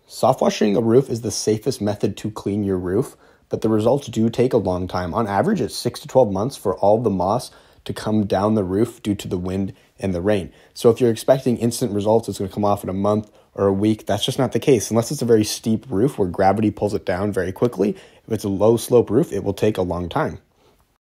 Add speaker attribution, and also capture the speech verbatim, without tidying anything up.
Speaker 1: Soft washing a roof is the safest method to clean your roof, but the results do take a long time. On average, it's six to twelve months for all the moss to come down the roof due to the wind and the rain. So if you're expecting instant results, it's going to come off in a month or a week. That's just not the case. Unless it's a very steep roof where gravity pulls it down very quickly. If it's a low slope roof, it will take a long time.